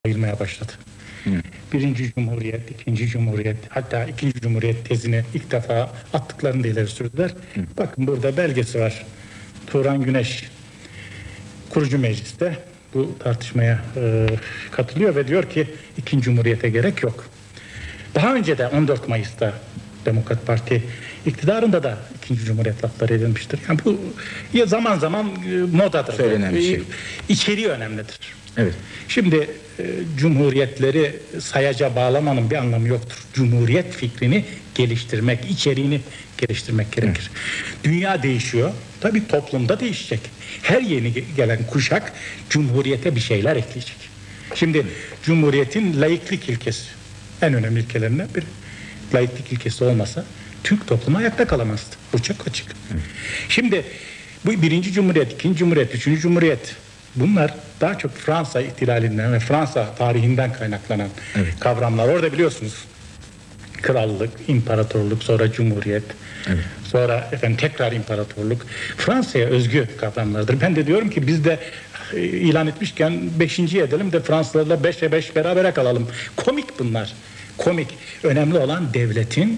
ayırmaya başladı. Birinci Cumhuriyet, ikinci Cumhuriyet, hatta ikinci Cumhuriyet tezini ilk defa attıklarını da ileri sürdüler. Bakın burada belgesi var. Turan Güneş kurucu mecliste bu tartışmaya katılıyor ve diyor ki ikinci Cumhuriyete gerek yok. Daha önce de 14 Mayıs'ta Demokrat Parti iktidarında da ikinci Cumhuriyet lafları edilmiştir. Yani bu zaman zaman modadır. Söylenen bir şey. İçeriği önemlidir. Evet. Şimdi cumhuriyetleri sayaca bağlamanın bir anlamı yoktur. Cumhuriyet fikrini geliştirmek, içeriğini geliştirmek gerekir. Dünya değişiyor. Tabii toplumda değişecek. Her yeni gelen kuşak cumhuriyete bir şeyler ekleyecek. Şimdi cumhuriyetin laiklik ilkesi en önemli ilkelerinden biri. Laiklik ilkesi olmasa Türk toplumu ayakta kalamazdı. Bu çok açık. Şimdi bu birinci Cumhuriyet, ikinci Cumhuriyet, üçüncü Cumhuriyet, bunlar daha çok Fransa ihtilalinden ve Fransa tarihinden kaynaklanan kavramlar. Orada biliyorsunuz krallık, imparatorluk, sonra cumhuriyet, sonra tekrar imparatorluk. Fransa'ya özgü kavramlardır. Ben de diyorum ki biz de ilan etmişken 5.'yi edelim de Fransızlarla 5'e 5 berabere kalalım. Komik bunlar. Komik. Önemli olan devletin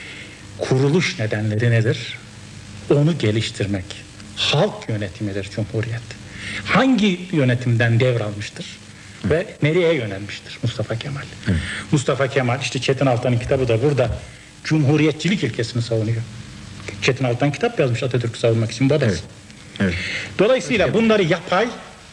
kuruluş nedenleri nedir? Onu geliştirmek. Halk yönetimidir Cumhuriyet. Hangi yönetimden devralmıştır ve nereye yönelmiştir Mustafa Kemal? Mustafa Kemal, işte Çetin Altan'ın kitabı da burada cumhuriyetçilik ilkesini savunuyor. Çetin Altan kitap yazmış Atatürk'ü savunmak için, babası. Dolayısıyla bunları yapay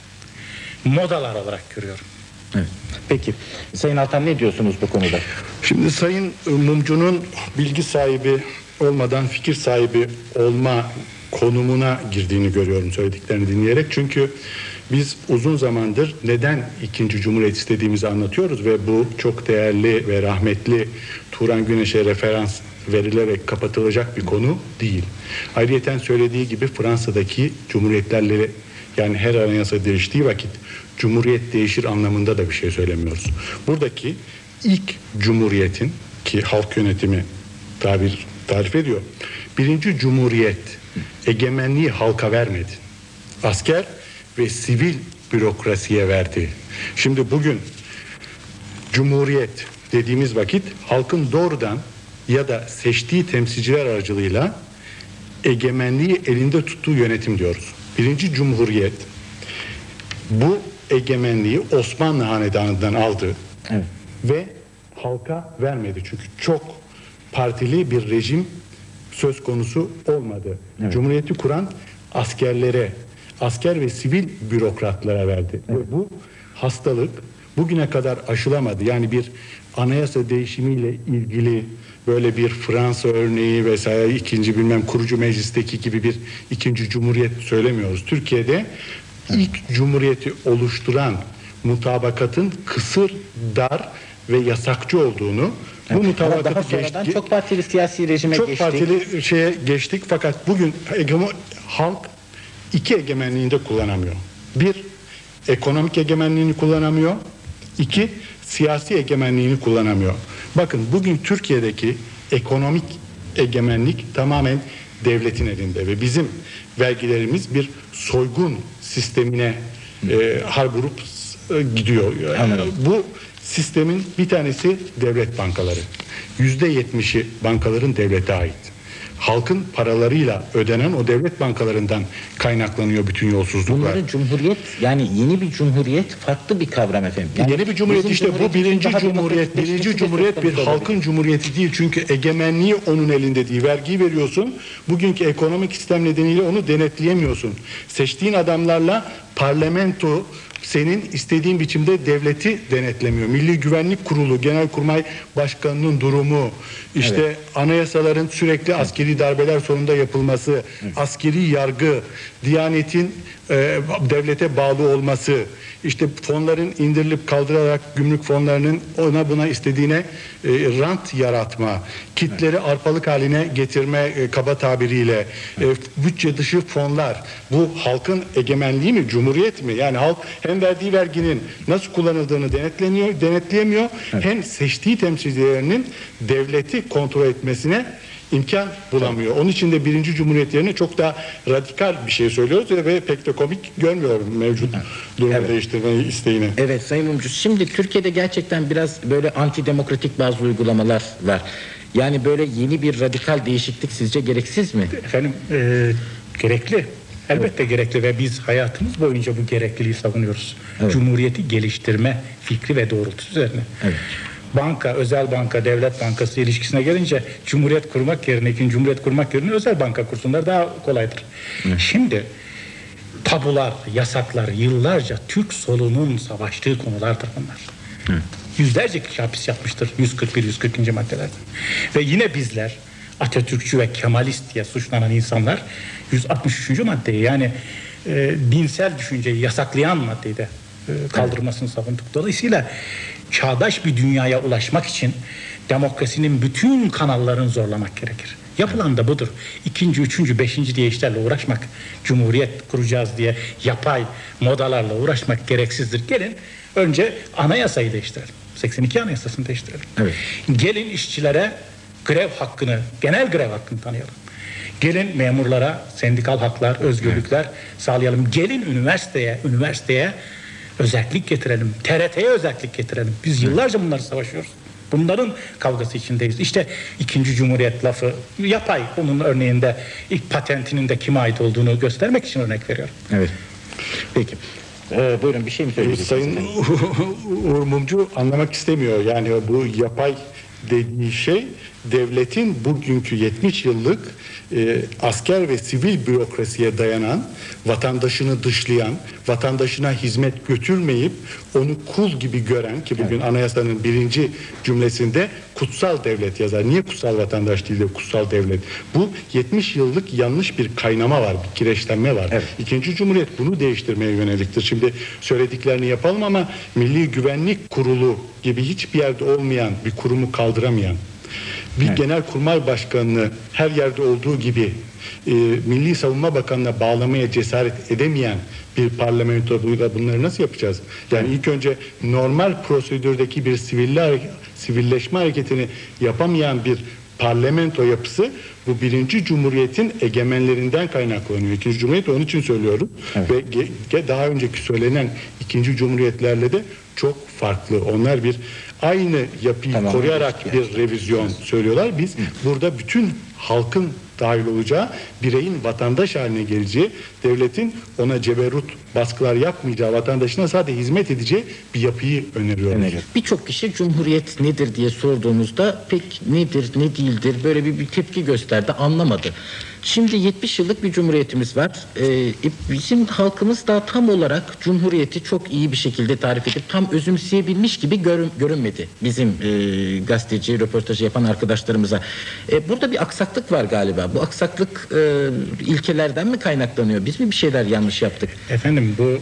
modalar olarak görüyorum. Peki Sayın Altan, ne diyorsunuz bu konuda? Şimdi Sayın Mumcu'nun bilgi sahibi olmadan fikir sahibi olma konumuna girdiğini görüyorum söylediklerini dinleyerek. Çünkü biz uzun zamandır neden ikinci Cumhuriyet istediğimizi anlatıyoruz ve bu çok değerli ve rahmetli Turan Güneş'e referans verilerek kapatılacak bir konu değil. Ayrıyeten söylediği gibi Fransa'daki cumhuriyetlerle, yani her anayasa değiştiği vakit cumhuriyet değişir anlamında da bir şey söylemiyoruz. Buradaki ilk cumhuriyetin, ki halk yönetimi tarif ediyor, birinci cumhuriyet egemenliği halka vermedi. Asker ve sivil bürokrasiye verdi. Şimdi bugün cumhuriyet dediğimiz vakit halkın doğrudan ya da seçtiği temsilciler aracılığıyla egemenliği elinde tuttuğu yönetim diyoruz. Birinci cumhuriyet bu egemenliği Osmanlı Hanedanı'ndan aldı ve halka vermedi. Çünkü çok partili bir rejim söz konusu olmadı. Cumhuriyeti kuran askerlere, asker ve sivil bürokratlara verdi. Ve bu hastalık bugüne kadar aşılamadı. Yani bir anayasa değişimiyle ilgili böyle bir Fransa örneği vesaire, ikinci kurucu meclisteki gibi bir ikinci cumhuriyet söylemiyoruz. Türkiye'de ilk cumhuriyeti oluşturan mutabakatın kısır, dar ve yasakçı olduğunu, bu mutabakatı geçtik. Çok partili siyasi rejime geçtik. Çok partili şeye geçtik, fakat bugün halk iki egemenliğini de kullanamıyor. Bir, ekonomik egemenliğini kullanamıyor. İki, siyasi egemenliğini kullanamıyor. Bakın bugün Türkiye'deki ekonomik egemenlik tamamen devletin elinde ve bizim vergilerimiz bir soygun sistemine har vurup gidiyor. Bu sistemin bir tanesi devlet bankaları. %70'i bankaların devlete ait. Halkın paralarıyla ödenen o devlet bankalarından kaynaklanıyor bütün yolsuzluklar. Bunların cumhuriyet, yani yeni bir cumhuriyet farklı bir kavram efendim. Yani yeni bir cumhuriyet, işte bu birinci cumhuriyet. Birinci cumhuriyet bir halkın cumhuriyeti değil. Çünkü egemenliği onun elinde değil. Vergiyi veriyorsun. Bugünkü ekonomik sistem nedeniyle onu denetleyemiyorsun. Seçtiğin adamlarla parlamento senin istediğin biçimde devleti denetlemiyor. Milli Güvenlik Kurulu, Genelkurmay Başkanı'nın durumu, işte anayasaların sürekli askeri darbeler sonunda yapılması, askeri yargı, Diyanet'in devlete bağlı olması, işte fonların indirilip kaldırılarak gümrük fonlarının ona buna istediğine rant yaratma, kitleri arpalık haline getirme kaba tabiriyle, bütçe dışı fonlar, bu halkın egemenliği mi, cumhuriyet mi? Yani halk hem verdiği verginin nasıl kullanıldığını denetleyemiyor, hem seçtiği temsilcilerinin devleti kontrol etmesine imkan bulamıyor. Onun için de birinci Cumhuriyet yerine çok daha radikal bir şey söylüyoruz ve pek de komik görmüyorum mevcut durumu değiştirmeyi isteğini. Evet Sayın Mumcu, şimdi Türkiye'de gerçekten biraz böyle antidemokratik bazı uygulamalar var. Yani böyle yeni bir radikal değişiklik sizce gereksiz mi? Efendim gerekli. Elbette gerekli ve biz hayatımız boyunca bu gerekliliği savunuyoruz. Evet. Cumhuriyeti geliştirme fikri ve doğrultusu üzerine. Evet. Banka, özel banka, devlet bankası ilişkisine gelince Cumhuriyet kurmak yerine, ikinci Cumhuriyet kurmak yerine özel banka kursunlar daha kolaydır. Şimdi tabular, yasaklar yıllarca Türk solunun savaştığı konulardır bunlar. Yüzlerce kişi hapis yapmıştır 141-140. maddelerden. Ve yine bizler Atatürkçü ve Kemalist diye suçlanan insanlar 163. maddeyi yani dinsel düşünceyi yasaklayan maddeyi de kaldırmasını savunduk. Dolayısıyla çağdaş bir dünyaya ulaşmak için demokrasinin bütün kanallarını zorlamak gerekir. Yapılan da budur. İkinci, üçüncü, beşinci diye işlerle uğraşmak, cumhuriyet kuracağız diye yapay modalarla uğraşmak gereksizdir. Gelin önce anayasayı değiştirelim. 82 anayasasını değiştirelim. Evet. Gelin işçilere grev hakkını, genel grev hakkını tanıyalım. Gelin memurlara sendikal haklar, özgürlükler sağlayalım. Gelin üniversiteye özellik getirelim. TRT'ye özellik getirelim. Biz yıllarca bunları savaşıyoruz. Bunların kavgası içindeyiz. İşte ikinci Cumhuriyet lafı yapay. Bunun örneğinde ilk patentinin de kime ait olduğunu göstermek için örnek veriyorum. Evet. Peki. Buyurun, bir şey mi söyleyeceksiniz? Sayın Uğur Mumcu anlamak istemiyor. Yani bu yapay dediği şey devletin bugünkü 70 yıllık asker ve sivil bürokrasiye dayanan, vatandaşını dışlayan, vatandaşına hizmet götürmeyip onu kul gibi gören ki bugün anayasanın birinci cümlesinde kutsal devlet yazar. Niye kutsal vatandaş değil de kutsal devlet? Bu 70 yıllık yanlış bir kaynama var, bir kireçlenme var. Evet. İkinci Cumhuriyet bunu değiştirmeye yöneliktir. Şimdi söylediklerini yapalım ama Milli Güvenlik Kurulu gibi hiçbir yerde olmayan bir kurumu kaldıramayan, bir Genelkurmay Başkanı'nı her yerde olduğu gibi Milli Savunma Bakanı'na bağlamaya cesaret edemeyen bir parlamentoyla bunları nasıl yapacağız? Yani ilk önce normal prosedürdeki bir sivilleşme hareketini yapamayan bir parlamento yapısı bu birinci Cumhuriyet'in egemenlerinden kaynaklanıyor. İkinci Cumhuriyet onun için söylüyorum. Evet. Ve daha önceki söylenen ikinci Cumhuriyetlerle de çok farklı. Onlar bir aynı yapıyı koruyarak bir revizyon söylüyorlar. Biz burada bütün halkın dahil olacağı, bireyin vatandaş haline geleceği, devletin ona ceberut baskılar yapmayacağı, vatandaşına sadece hizmet edeceği bir yapıyı öneriyoruz. Birçok kişi Cumhuriyet nedir diye sorduğumuzda pek nedir, ne değildir böyle bir tepki gösterdi, anlamadı. Şimdi 70 yıllık bir cumhuriyetimiz var. Bizim halkımız da tam olarak Cumhuriyeti çok iyi bir şekilde tarif edip tam özümseyebilmiş gibi görünmedi bizim gazeteci, röportajı yapan arkadaşlarımıza. Burada bir aksaklık var galiba. Bu aksaklık ilkelerden mi kaynaklanıyor? Biz mi bir şeyler yanlış yaptık? Efendim bu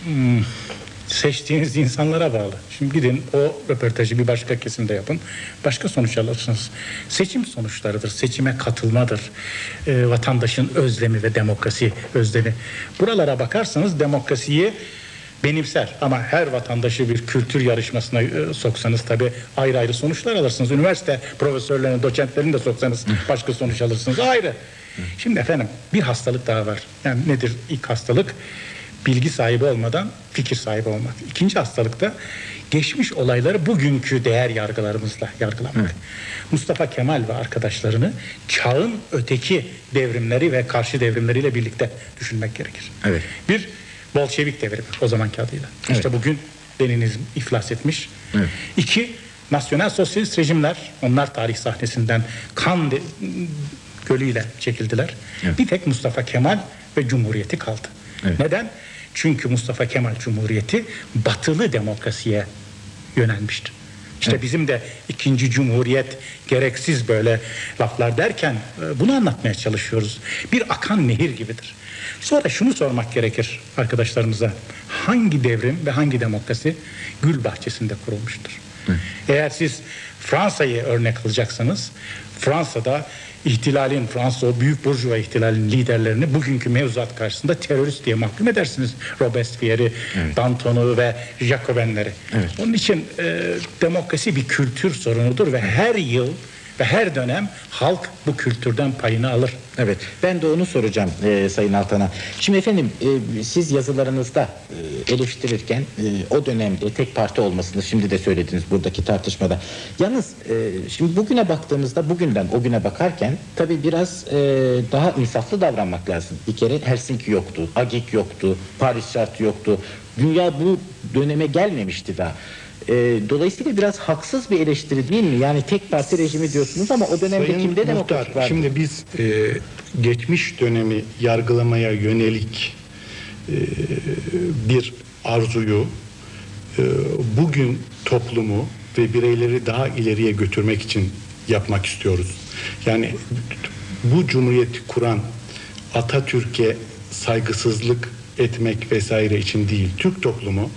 seçtiğiniz insanlara bağlı. Şimdi gidin o röportajı bir başka kesimde yapın. Başka sonuç alırsınız. Seçim sonuçlarıdır. Seçime katılmadır. Vatandaşın özlemi ve demokrasi özlemi. Buralara bakarsanız demokrasiyi benimser. Ama her vatandaşı bir kültür yarışmasına soksanız tabii ayrı ayrı sonuçlar alırsınız. Üniversite profesörlerini, doçentlerini de soksanız başka sonuç alırsınız. Ayrı. Şimdi efendim bir hastalık daha var. Yani nedir ilk hastalık? Bilgi sahibi olmadan fikir sahibi olmak. İkinci hastalıkta geçmiş olayları bugünkü değer yargılarımızla yargılamak. Evet. Mustafa Kemal ve arkadaşlarını çağın öteki devrimleri ve karşı devrimleriyle birlikte düşünmek gerekir. Evet. Bir Bolşevik devrimi o zamanki adıyla. Evet. İşte bugün Leninizm iflas etmiş. Evet. İki nasyonel sosyalist rejimler, onlar tarih sahnesinden kan gölüyle çekildiler. Evet. Bir tek Mustafa Kemal ve Cumhuriyeti kaldı. Evet. Neden? Çünkü Mustafa Kemal Cumhuriyeti batılı demokrasiye yönelmişti. İşte evet. Bizim de ikinci Cumhuriyet gereksiz böyle laflar derken bunu anlatmaya çalışıyoruz. Bir akan nehir gibidir. Sonra şunu sormak gerekir arkadaşlarımıza. Hangi devrim ve hangi demokrasi gül bahçesinde kurulmuştur? Evet. Eğer siz Fransa'yı örnek alacaksanız Fransa'da İhtilalin, Fransa o büyük burjuva ihtilalin liderlerini bugünkü mevzuat karşısında terörist diye mahkum edersiniz. Robespierre'i, evet. Danton'u ve Jacobenleri. Evet. Onun için demokrasi bir kültür sorunudur ve her yıl ve her dönem halk bu kültürden payını alır. Evet, ben de onu soracağım Sayın Altan'a. Şimdi efendim siz yazılarınızda eleştirirken o dönemde tek parti olmasını şimdi de söylediniz buradaki tartışmada. Yalnız şimdi bugüne baktığımızda bugünden o güne bakarken tabii biraz daha insaflı davranmak lazım. Bir kere Helsinki yoktu, Agit yoktu, Paris Şartı yoktu. Dünya bu döneme gelmemişti daha. Dolayısıyla biraz haksız bir eleştiri değil mi? Yani tek parti rejimi diyorsunuz ama o dönemde Sayın kimde Muhtar, demokratik vardı? şimdi biz geçmiş dönemi yargılamaya yönelik bir arzuyu bugün toplumu ve bireyleri daha ileriye götürmek için yapmak istiyoruz. Yani bu cumhuriyeti kuran Atatürk'e saygısızlık etmek vesaire için değil. Türk toplumu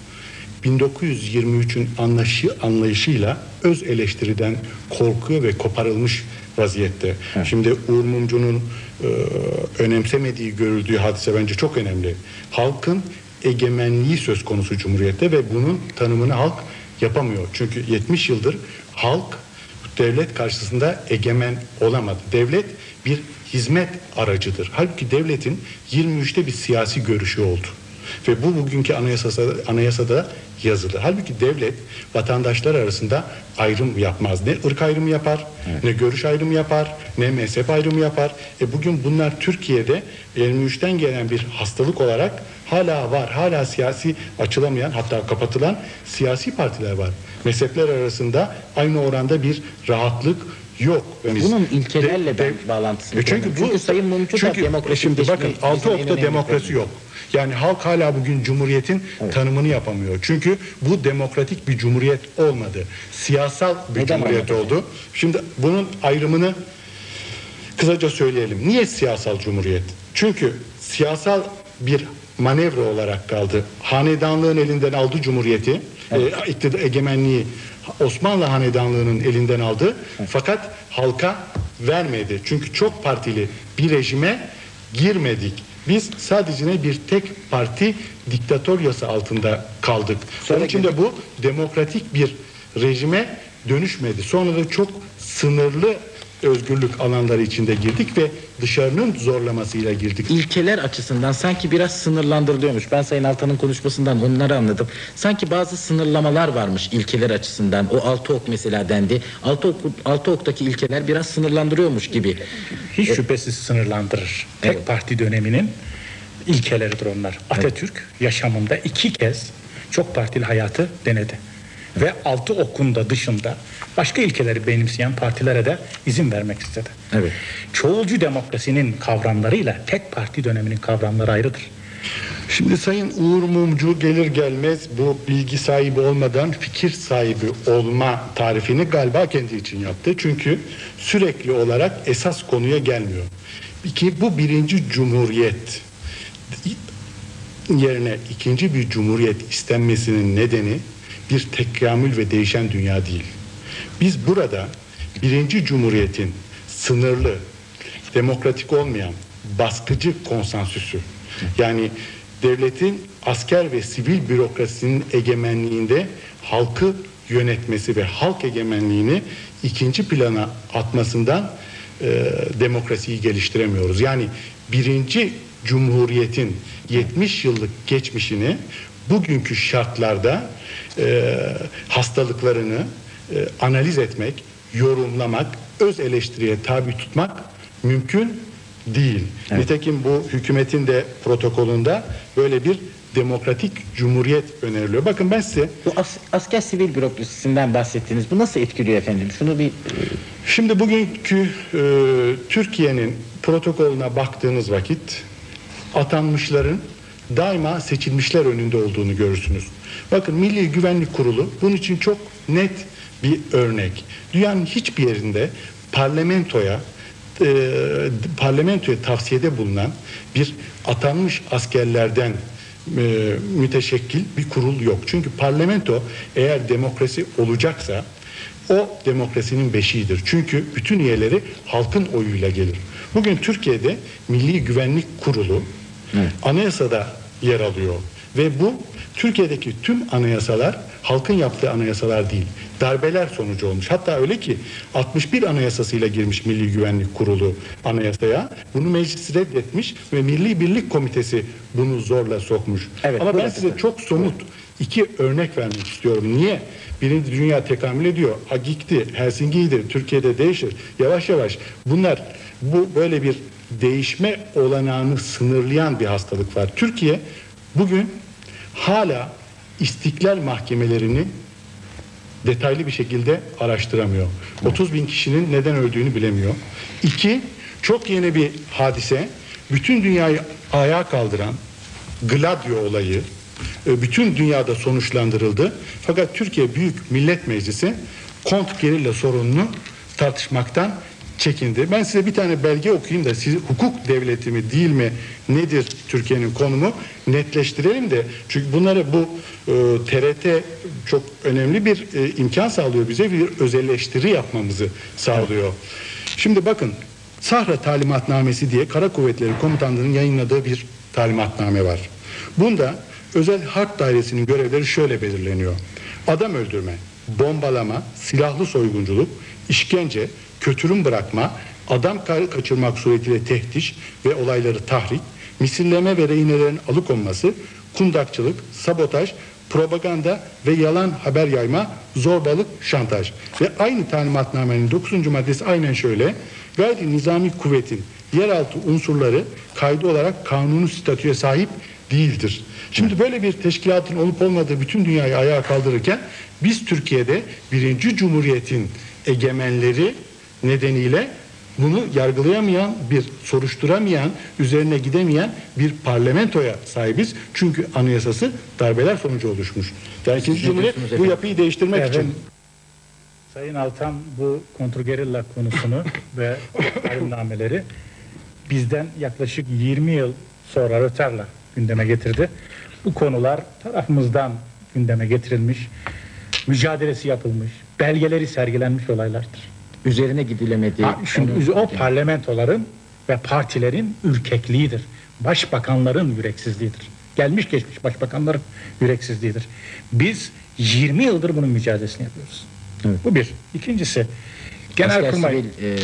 1923'ün anlayışıyla öz eleştiriden korkuyor ve koparılmış vaziyette. Evet. Şimdi Uğur Mumcu'nun önemsemediği, görüldüğü hadise bence çok önemli. Halkın egemenliği söz konusu Cumhuriyet'te ve bunun tanımını halk yapamıyor. Çünkü 70 yıldır halk devlet karşısında egemen olamadı. Devlet bir hizmet aracıdır. Halbuki devletin 23'te bir siyasi görüşü oldu. Ve bu bugünkü anayasada yazılı. Halbuki devlet vatandaşlar arasında ayrım yapmaz. Ne ırk ayrımı yapar, evet, ne görüş ayrımı yapar, ne mezhep ayrımı yapar. Bugün bunlar Türkiye'de 23'ten gelen bir hastalık olarak hala var. Hala siyasi açılamayan, hatta kapatılan siyasi partiler var. Mezhepler arasında aynı oranda bir rahatlık yok. Bunun ilkelerle bağlantısını çünkü Sayın Mumcu da demokrasi. Şimdi bakın 6 okta demokrasi yok. Yani halk hala bugün Cumhuriyet'in tanımını yapamıyor. Çünkü bu demokratik bir cumhuriyet olmadı. Siyasal bir cumhuriyet oldu. Şimdi bunun ayrımını kısaca söyleyelim. Niye siyasal cumhuriyet? Çünkü siyasal bir manevra olarak kaldı. Hanedanlığın elinden aldı cumhuriyeti, egemenliği Osmanlı Hanedanlığı'nın elinden aldı. Fakat halka vermedi. Çünkü çok partili bir rejime girmedik. Biz sadece bir tek parti diktatoryası altında kaldık. Onun için de bu demokratik bir rejime dönüşmedi. Sonra da çok sınırlı özgürlük alanları içinde girdik ve dışarının zorlamasıyla girdik. İlkeler açısından sanki biraz sınırlandırılıyormuş. Ben Sayın Altan'ın konuşmasından onları anladım. Sanki bazı sınırlamalar varmış ilkeler açısından. O 6 ok mesela dendi. 6 oktaki ilkeler biraz sınırlandırıyormuş gibi. Hiç şüphesiz sınırlandırır. Evet. Tek parti döneminin ilkeleridir onlar. Atatürk yaşamında 2 kez çok partili hayatı denedi. Ve 6 okun da dışında başka ilkeleri benimseyen partilere de izin vermek istedi. Evet. Çoğulcu demokrasinin kavramlarıyla tek parti döneminin kavramları ayrıdır. Şimdi Sayın Uğur Mumcu gelir gelmez bu bilgi sahibi olmadan fikir sahibi olma tarifini galiba kendi için yaptı. Çünkü sürekli olarak esas konuya gelmiyor. Ki bu birinci cumhuriyet yerine ikinci bir cumhuriyet istenmesinin nedeni bir tekamül ve değişen dünya değil. Biz burada birinci cumhuriyetin sınırlı, demokratik olmayan, baskıcı konsensüsü, yani devletin asker ve sivil bürokrasinin egemenliğinde halkı yönetmesi ve halk egemenliğini ikinci plana atmasından demokrasiyi geliştiremiyoruz. Yani birinci cumhuriyetin 70 yıllık geçmişini bugünkü şartlarda hastalıklarını analiz etmek, yorumlamak, öz eleştiriye tabi tutmak mümkün değil. Evet. Nitekim bu hükümetin de protokolünde böyle bir demokratik cumhuriyet öneriliyor. Bakın ben size... Bu asker sivil bürokrasisinden bahsettiniz. Bu nasıl etkiliyor efendim? Şunu bir... Şimdi bugünkü Türkiye'nin protokolüne baktığınız vakit atanmışların daima seçilmişler önünde olduğunu görürsünüz. Bakın Milli Güvenlik Kurulu bunun için çok net bir örnek. Dünyanın hiçbir yerinde parlamentoya tavsiyede bulunan bir atanmış askerlerden müteşekkil bir kurul yok. Çünkü parlamento eğer demokrasi olacaksa o demokrasinin beşiğidir. Çünkü bütün üyeleri halkın oyuyla gelir. Bugün Türkiye'de Milli Güvenlik Kurulu anayasada yer alıyor ve bu Türkiye'deki tüm anayasalar halkın yaptığı anayasalar değil. Darbeler sonucu olmuş. Hatta öyle ki 61 anayasasıyla girmiş Milli Güvenlik Kurulu anayasaya. Bunu meclis reddetmiş ve Milli Birlik Komitesi bunu zorla sokmuş. Evet, ama ben size çok somut 2 örnek vermek istiyorum. Niye? Birinci Dünya tekamül ediyor. Agik'ti, Helsinki'ydi, Türkiye'de değişir. Yavaş yavaş bunlar, bu böyle bir değişme olanağını sınırlayan bir hastalık var. Türkiye bugün hala istiklal mahkemelerini detaylı bir şekilde araştıramıyor. 30 bin kişinin neden öldüğünü bilemiyor. 2, çok yeni bir hadise, bütün dünyayı ayağa kaldıran Gladio olayı bütün dünyada sonuçlandırıldı. Fakat Türkiye Büyük Millet Meclisi kontrgerilla sorununu tartışmaktan çekindi. Ben size bir tane belge okuyayım da siz hukuk devleti mi değil mi, nedir Türkiye'nin konumu netleştirelim de, çünkü bunları bu TRT çok önemli bir imkan sağlıyor bize, bir özelleştiri yapmamızı sağlıyor. Şimdi bakın, Sahra Talimatnamesi diye Kara Kuvvetleri Komutanlığı'nın yayınladığı bir talimatname var. Bunda Özel Harp Dairesi'nin görevleri şöyle belirleniyor: adam öldürme, bombalama, silahlı soygunculuk, işkence, kötürüm bırakma, adam kaçırmak suretiyle tehdiş ve olayları tahrik, misilleme ve rehinelerin alıkonması, kundakçılık, sabotaj, propaganda ve yalan haber yayma, zorbalık, şantaj. Ve aynı talimatnamenin 9. maddesi aynen şöyle: gayri nizami kuvvetin yeraltı unsurları kaydı olarak kanuni statüye sahip değildir. Şimdi böyle bir teşkilatın olup olmadığı bütün dünyayı ayağa kaldırırken biz Türkiye'de 1. Cumhuriyet'in egemenleri nedeniyle bunu yargılayamayan, bir soruşturamayan, üzerine gidemeyen bir parlamentoya sahibiz. Çünkü anayasası darbeler sonucu oluşmuş. Yani 2. Cumhuriyet bu yapıyı değiştirmek için. Sayın Altan bu kontrgerilla konusunu ve talimnameleri bizden yaklaşık 20 yıl sonra rötarla gündeme getirdi. Bu konular tarafımızdan gündeme getirilmiş, mücadelesi yapılmış, belgeleri sergilenmiş olaylardır. Üzerine gidilemedi. Şimdi o parlamentoların ve partilerin ürkekliğidir. Başbakanların yüreksizliğidir. Gelmiş geçmiş başbakanların yüreksizliğidir. Biz 20 yıldır bunun mücadelesini yapıyoruz. Evet. Bu bir. İkincisi, Genelkurmay,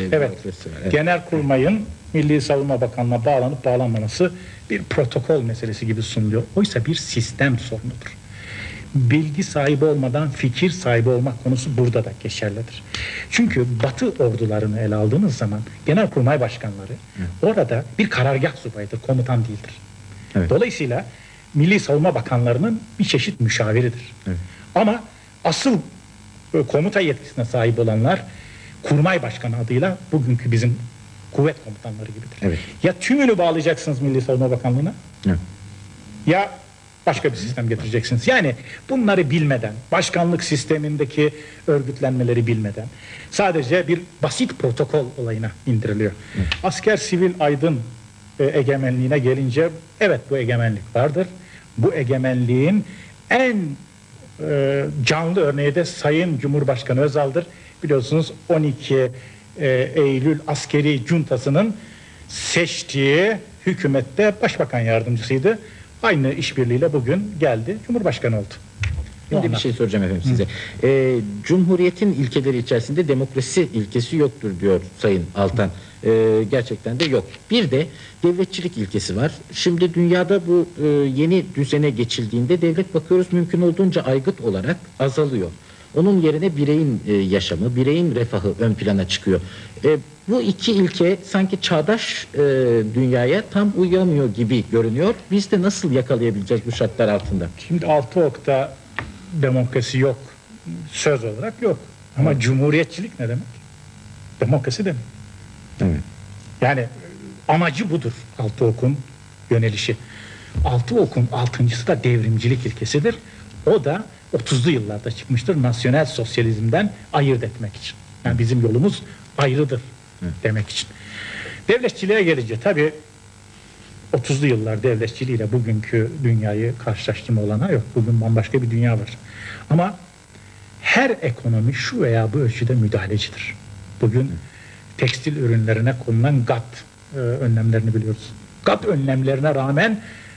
Genelkurmay'ın Milli Savunma Bakanlığı'na bağlanıp bağlanmaması bir protokol meselesi gibi sunuluyor. Oysa bir sistem sorunudur. Bilgi sahibi olmadan fikir sahibi olmak konusu burada da geçerlidir. Çünkü Batı ordularını ele aldığınız zaman Genelkurmay başkanları orada bir karargah subayıdır, komutan değildir. Evet. Dolayısıyla Milli Savunma Bakanlarının bir çeşit müşaviridir. Evet. Ama asıl komuta yetkisine sahip olanlar Kurmay Başkanı adıyla bugünkü bizim kuvvet komutanları gibidir. Evet. Ya tümünü bağlayacaksınız Milli Savunma Bakanlığı'na, Evet. ya başka bir sistem getireceksiniz. Yani bunları bilmeden, başkanlık sistemindeki örgütlenmeleri bilmeden sadece bir basit protokol olayına indiriliyor. Evet. Asker sivil aydın egemenliğine gelince, evet bu egemenlik vardır. Bu egemenliğin en canlı örneği de Sayın Cumhurbaşkanı Özal'dır. Biliyorsunuz 12 Eylül askeri cuntasının seçtiği hükümette başbakan yardımcısıydı. Aynı işbirliğiyle bugün geldi, Cumhurbaşkanı oldu. Şimdi bir şey soracağım efendim size. Cumhuriyetin ilkeleri içerisinde demokrasi ilkesi yoktur diyor Sayın Altan. Gerçekten de yok. Bir de devletçilik ilkesi var. Şimdi dünyada bu yeni düzene geçildiğinde devlet bakıyoruz mümkün olduğunca aygıt olarak azalıyor. Onun yerine bireyin yaşamı, bireyin refahı ön plana çıkıyor. Bu iki ilke sanki çağdaş dünyaya tam uyamıyor gibi görünüyor. Biz de nasıl yakalayabileceğiz bu şartlar altında? Şimdi 6 okta demokrasi yok. Söz olarak yok. Ama cumhuriyetçilik ne demek? Demokrasi demek. Evet. Yani amacı budur 6 okun yönelişi. 6 okun 6.'sı da devrimcilik ilkesidir. O da 30'lu yıllarda çıkmıştır. Nasyonel sosyalizmden ayırt etmek için. Yani bizim yolumuz ayrıdır demek için. Devletçiliğe gelince tabii 30'lu yıllar devletçiliğiyle bugünkü dünyayı karşılaştırma olanağı yok. Bugün bambaşka bir dünya var. Ama her ekonomi şu veya bu ölçüde müdahalecidir. Bugün tekstil ürünlerine konulan GATT önlemlerini biliyoruz. GATT önlemlerine rağmen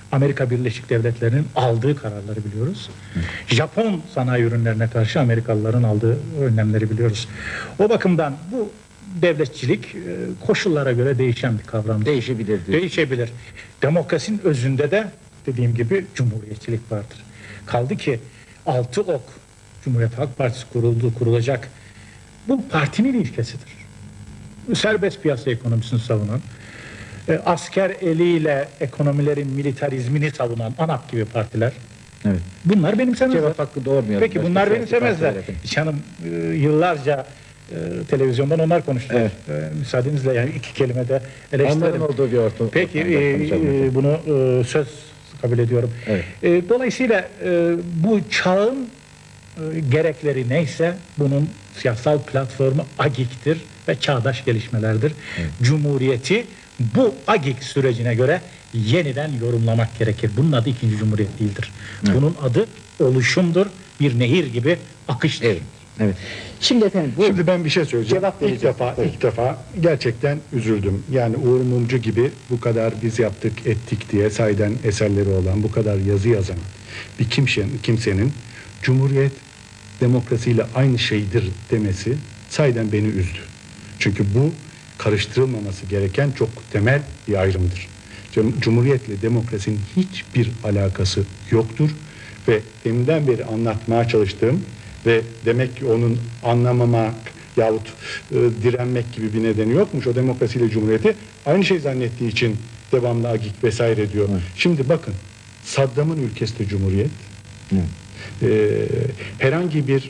Amerika Birleşik Devletleri'nin aldığı kararları biliyoruz. Japon sanayi ürünlerine karşı Amerikalıların aldığı önlemleri biliyoruz. O bakımdan bu devletçilik koşullara göre değişen bir kavram. Değişebilir diyor. Değişebilir. Demokrasinin özünde de dediğim gibi cumhuriyetçilik vardır. Kaldı ki 6 ok Cumhuriyet Halk Partisi kurulacak. Bu partinin ilkesidir. Serbest piyasa ekonomisini savunan, asker eliyle ekonomilerin militarizmini savunan ANAP gibi partiler. Evet. Bunlar benimsemezler. Cevap hakkı doğurmuyor. Peki Başka bunlar siyasi benimsemezler. partiler efendim. Canım yıllarca televizyondan onlar konuştular. Evet. Müsaadenizle yani iki kelimede eleştirelim. Onların olduğu bir ortam. Peki bunu söz kabul ediyorum. Evet. Dolayısıyla bu çağın gerekleri neyse bunun siyasal platformu AGİK'tir ve çağdaş gelişmelerdir. Evet. Cumhuriyeti bu AGİK sürecine göre yeniden yorumlamak gerekir. Bunun adı ikinci Cumhuriyet değildir. Evet. Bunun adı oluşumdur. Bir nehir gibi akıştır. Evet. Evet. Şimdi efendim bu Şimdi ben bir şey söyleyeceğim. Cevap vereceğiz. İlk defa gerçekten üzüldüm. Yani Uğur Mumcu gibi bu kadar biz yaptık ettik diye sahiden eserleri olan, bu kadar yazı yazan bir kimsenin Cumhuriyet demokrasiyle aynı şeydir demesi sahiden beni üzdü. Çünkü bu karıştırılmaması gereken çok temel bir ayrımdır. Cumhuriyetle demokrasinin hiçbir alakası yoktur ve deminden beri anlatmaya çalıştığım ve demek ki onun anlamamak yahut direnmek gibi bir nedeni yokmuş. O demokrasiyle cumhuriyeti aynı şey zannettiği için devamlı agik vesaire diyor. Evet. Şimdi bakın Saddam'ın ülkesi de cumhuriyet. Herhangi bir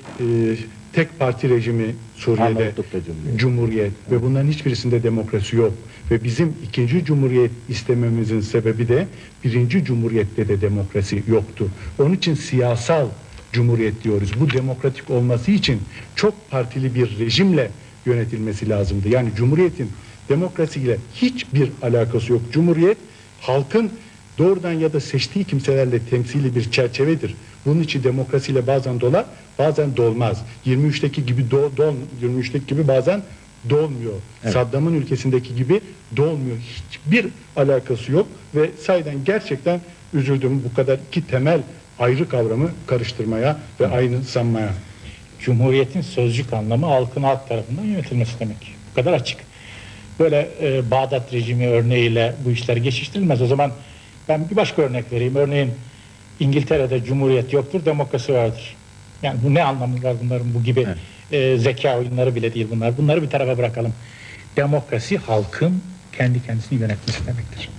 tek parti rejimi Suriye'de Arnavutluk'ta cumhuriyet ve bunların hiçbirisinde demokrasi yok. Ve bizim ikinci cumhuriyet istememizin sebebi de birinci cumhuriyette de demokrasi yoktu. Onun için siyasal cumhuriyet diyoruz. Bu demokratik olması için çok partili bir rejimle yönetilmesi lazımdı. Yani cumhuriyetin demokrasiyle hiçbir alakası yok. Cumhuriyet halkın doğrudan ya da seçtiği kimselerle temsili bir çerçevedir. Bunun için demokrasiyle bazen dolar, bazen dolmaz. 23'teki gibi 23'teki gibi bazen dolmuyor. Evet. Saddam'ın ülkesindeki gibi dolmuyor. Hiçbir alakası yok ve sayeden gerçekten üzüldüm bu kadar iki temel ayrı kavramı karıştırmaya ve aynı sanmaya. Cumhuriyetin sözcük anlamı halkın halk tarafından yönetilmesi demek. Bu kadar açık. Böyle Bağdat rejimi örneğiyle bu işler geçiştirilmez. O zaman ben bir başka örnek vereyim. Örneğin İngiltere'de cumhuriyet yoktur, demokrasi vardır. Yani bu ne anlamı var bunların bu gibi zeka oyunları bile değil bunlar. Bunları bir tarafa bırakalım. Demokrasi halkın kendi kendisini yönetmesi demektir.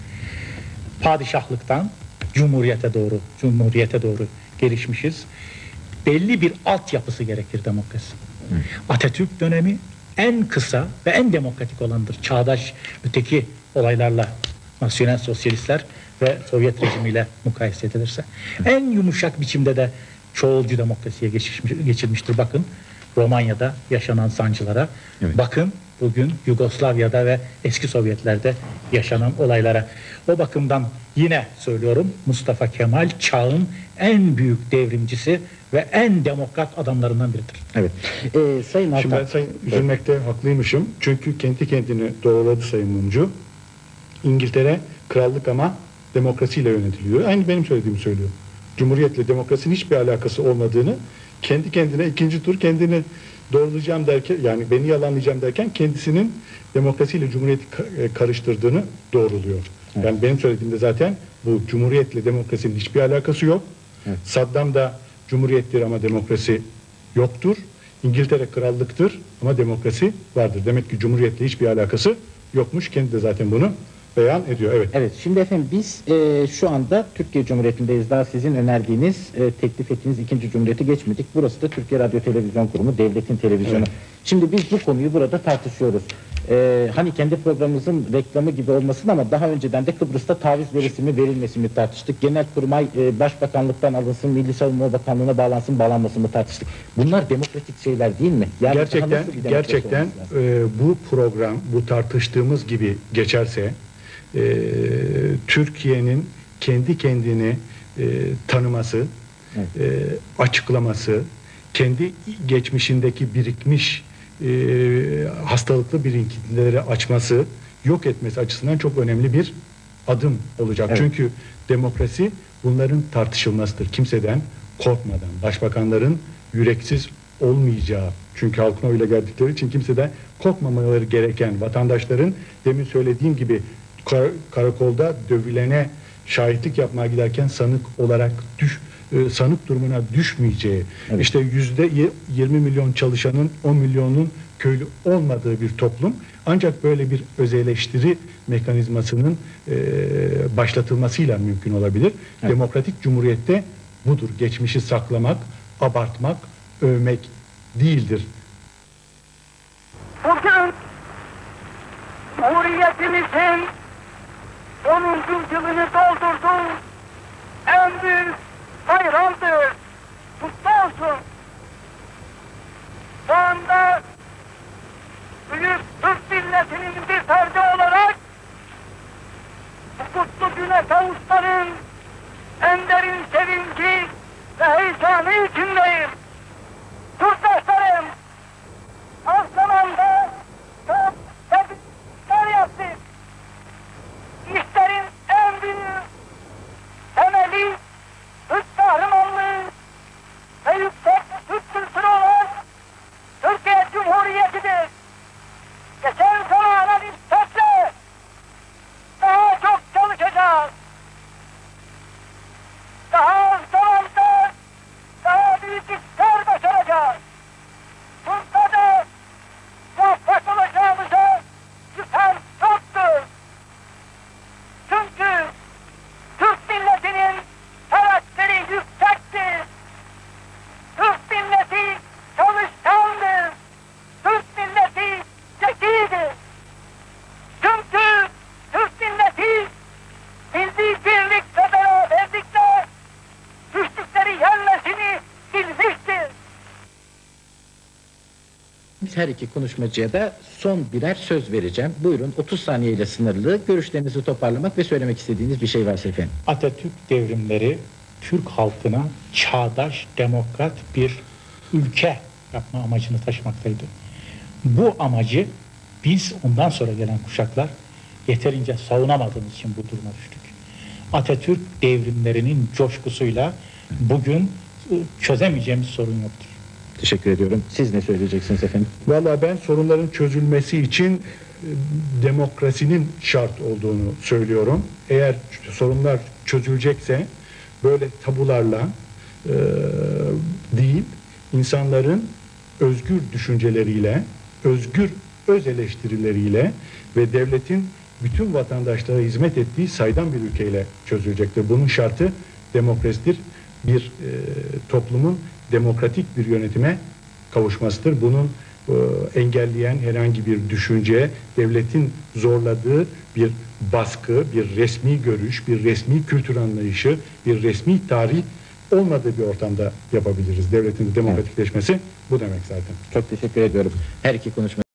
Padişahlıktan cumhuriyete doğru gelişmişiz. Belli bir altyapısı gerekir demokrasi. Atatürk dönemi en kısa ve en demokratik olandır. Çağdaş öteki olaylarla nasyonel sosyalistler ve Sovyet rejimiyle mukayese edilirse. En yumuşak biçimde de çoğulcu demokrasiye geçilmiştir. Bakın Romanya'da yaşanan sancılara, evet. Bakın bugün Yugoslavya'da ve eski Sovyetlerde yaşanan olaylara. O bakımdan yine söylüyorum Mustafa Kemal çağın en büyük devrimcisi ve en demokrat adamlarından biridir. Evet. Sayın Altan. Şimdi ben sayın üzülmekte haklıymışım. Çünkü kendi kendini doğruladı Sayın Mumcu. İngiltere krallık ama demokrasiyle yönetiliyor. Aynı benim söylediğimi söylüyor. Cumhuriyetle demokrasinin hiçbir alakası olmadığını kendi kendine ikinci tur kendini doğrulayacağım derken yani beni yalanlayacağım derken kendisinin demokrasiyle cumhuriyeti karıştırdığını doğruluyor. Evet. Yani benim söylediğimde zaten bu cumhuriyetle demokrasinin hiçbir alakası yok. Evet. Saddam da cumhuriyettir ama demokrasi yoktur. İngiltere krallıktır ama demokrasi vardır. Demek ki cumhuriyetle hiçbir alakası yokmuş. Kendi de zaten bunu beyan ediyor. Evet. Evet. Şimdi efendim biz şu anda Türkiye Cumhuriyeti'ndeyiz. Daha sizin önerdiğiniz, teklif ettiğiniz ikinci cumhuriyeti geçmedik. Burası da Türkiye Radyo Televizyon Kurumu, devletin televizyonu. Evet. Şimdi biz bu konuyu burada tartışıyoruz. Hani kendi programımızın reklamı gibi olmasın ama daha önceden de Kıbrıs'ta taviz verilmesi mi verilmesi mi tartıştık. Genelkurmay Başbakanlıktan alınsın, Milli Savunma Bakanlığı'na bağlansın, bağlanmasın mı tartıştık. Bunlar demokratik şeyler değil mi? Yani gerçekten bu program, bu tartıştığımız gibi geçerse Türkiye'nin kendi kendini tanıması, evet. Açıklaması, kendi geçmişindeki birikmiş hastalıklı birikintileri açması, yok etmesi açısından çok önemli bir adım olacak. Evet. Çünkü demokrasi bunların tartışılmasıdır. Kimseden korkmadan, başbakanların yüreksiz olmayacağı, çünkü halkın oyla geldikleri için kimseden korkmamaları gereken, vatandaşların demin söylediğim gibi karakolda dövülene şahitlik yapmaya giderken sanık olarak sanık durumuna düşmeyeceği, Evet. işte %20 milyon çalışanın 10 milyonun köylü olmadığı bir toplum, ancak böyle bir öz eleştiri mekanizmasının başlatılmasıyla mümkün olabilir. Evet. Demokratik cumhuriyette budur. Geçmişi saklamak, abartmak, övmek değildir. Bugün Cumhuriyetimizin 10. yılını doldurdu. En büyük bayramdır. Kutlu olsun. Şu anda büyük Türk milletinin bir ferdi olarak bu kutlu güne kavuşmanın en derin sevinci ve heyecanı içindeyim. Yurttaşlarım, az zamanda çok tebrikler yaptık. İşlerin en büyük temeli Türk kahramanlığı ve yüksek Türk kültürü olan Türkiye Cumhuriyeti'dir. Geçen zamana nispetle daha çok çalışacağız. Daha az zamanda daha büyük işler başaracağız. Bunda da muvaffak olacağımıza şüphem çoktur. Çünkü Türk milletinin karakteri yüksektir. Türk milleti çalışkandır. Türk milleti zekidir. Çünkü Türk milleti milli birlik ve beraberlikle güçlükleri yenmesini bilmiştir. Biz her iki konuşmacıya da son birer söz vereceğim. Buyurun, 30 saniyeyle sınırlı. Görüşlerinizi toparlamak ve söylemek istediğiniz bir şey varsa efendim. Atatürk devrimleri Türk halkına çağdaş, demokrat bir ülke yapma amacını taşımaktaydı. Bu amacı biz ondan sonra gelen kuşaklar yeterince savunamadığımız için bu duruma düştük. Atatürk devrimlerinin coşkusuyla bugün çözemeyeceğimiz sorun yoktur. Teşekkür ediyorum. Siz ne söyleyeceksiniz efendim? Vallahi ben sorunların çözülmesi için demokrasinin şart olduğunu söylüyorum. Eğer sorunlar çözülecekse böyle tabularla değil, insanların özgür düşünceleriyle, özgür öz eleştirileriyle ve devletin bütün vatandaşlara hizmet ettiği saydam bir ülkeyle çözülecektir. Bunun şartı demokrasidir. Bir toplumun demokratik bir yönetime kavuşmasıdır. Bunun engelleyen herhangi bir düşünce, devletin zorladığı bir baskı, bir resmi görüş, bir resmi kültür anlayışı, bir resmi tarih olmadığı bir ortamda yapabiliriz. Devletin demokratikleşmesi bu demek zaten. Çok teşekkür ediyorum. Her iki konuşma